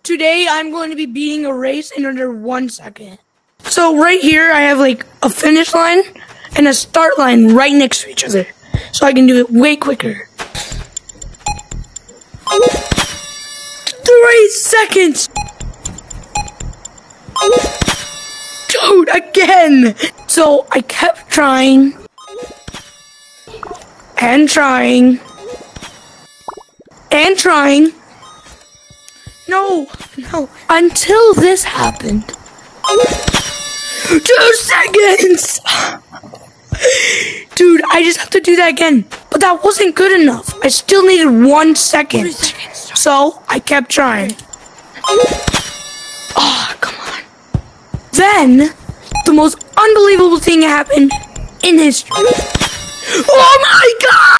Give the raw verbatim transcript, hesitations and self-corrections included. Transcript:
Today I'm going to be beating a race in under one second. So right here I have like a finish line and a start line right next to each other. So I can do it way quicker. Three seconds! Dude, again! So I kept trying and trying and trying. No, no, until this happened. Two seconds! Dude, I just have to do that again. But that wasn't good enough. I still needed one second. So I kept trying. Oh, come on. Then, the most unbelievable thing happened in history. Oh my God!